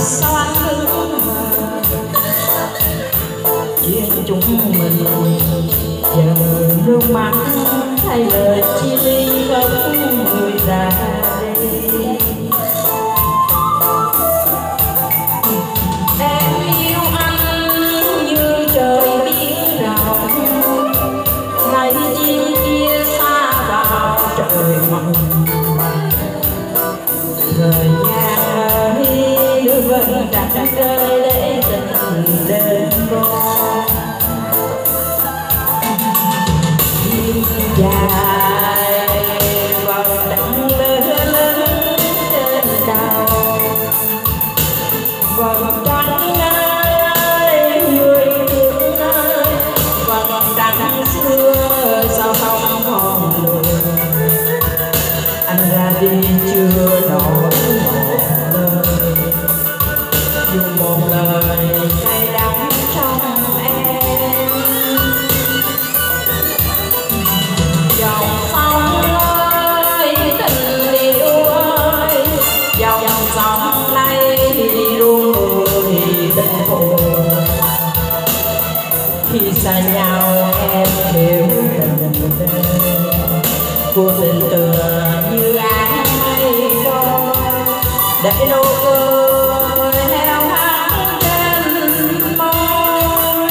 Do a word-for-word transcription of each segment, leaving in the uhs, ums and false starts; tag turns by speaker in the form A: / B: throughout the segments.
A: sao anh cứ chuyện chúng mình giờ nước mắt thay lời chia ly góc người ra đây. Em yêu anh như trời biển rộng, ngày chim kia xa vào trời mộng. Thời gian ơi nước vẫn tràn rơi để tình đêm con dài vòng trăng lớn lớn trên đầu. Vòng trăng ơi người thương ơi, vòng trăng xưa sao không còn lừa. Anh ra đi chưa nói một lời, dù một lời cay đắng trong em. Dòng sông ơi tình yêu ơi, dòng sông này luôn người tình phụ. Khi xa nhau em hiểu tình của tình tựa như áng mây trôi, để nụ cười heo hắt trên môi.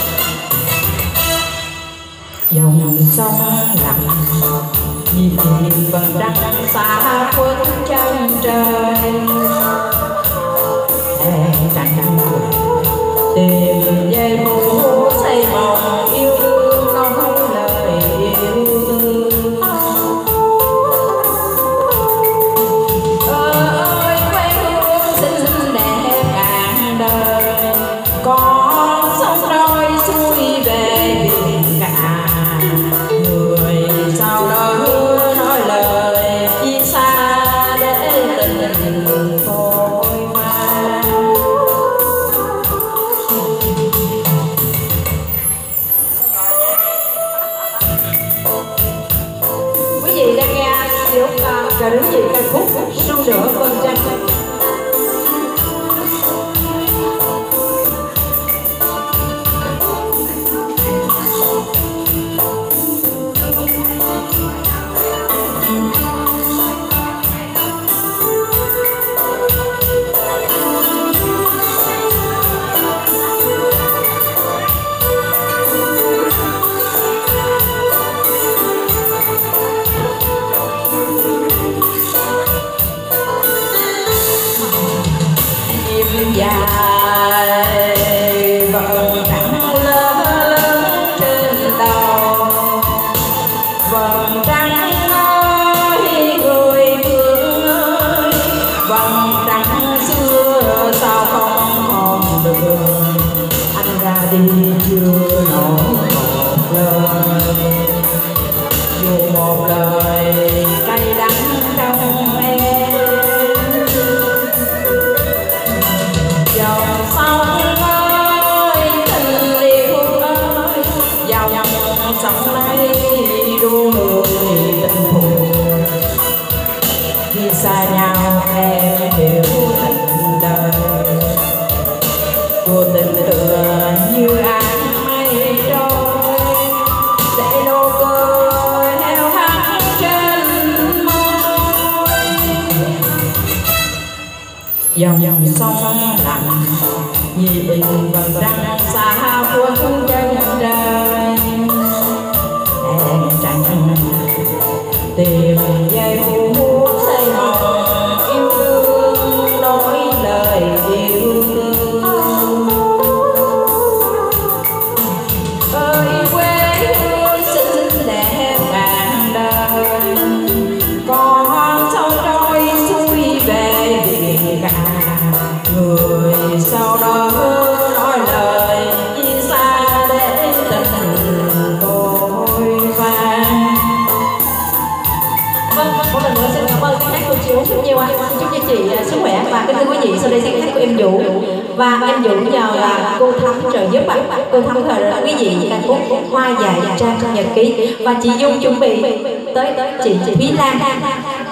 A: Dòng sông lặng nhìn vầng trăng xa khuất chân trời. Em trăng tìm về phố xây mộng yêu đương nói lời yêu thương. Ơi quê hương xinh đẹp ngàn đời, con sông trôi xuôi về biển cả. Người sau đó nói lời chia xa để tình phôi pha. Quý vị đang nghe điệu ca đứng gì ca khúc Sương Nửa Vầng Trăng. Dài vầng trăng lớn trên đầu. Vầng trăng ơi người thương ơi, vầng trăng xưa sao không còn được. Anh ra đi chưa nói một lời, dù một lời cay đắng trong em. Dòng sông ơi tình yêu ơi, dòng sông này đua người tình phụ. Khi xa nhau em hiểu tình đời của tình tựa như áng mây trôi, để nụ cười heo hắt trên môi. Dòng sông lặng nhìn vầng trăng xa khuất chân trời. Em trăng tìm giây phút xây mộng yêu đương nói lời yêu thương. Ơi quê hương xinh đẹp ngàn đời, con sông trôi xuôi về biển cả. Người sau đó nói lời chia xa để tình phôi pha. Vâng, một lần nữa xin cảm ơn các cô chú rất nhiều anh. Chúc cho chị sức khỏe và kính thưa quý vị, sau đây xin hát của em Vũ. Và em Vũ nhờ là cô Thắm trợ giúp ạ. Cô Thắm thời đó quý vị ca khúc Hoa Dài Trang Nhật Ký. Và chị Dung chuẩn bị tới chị Thúy Lan.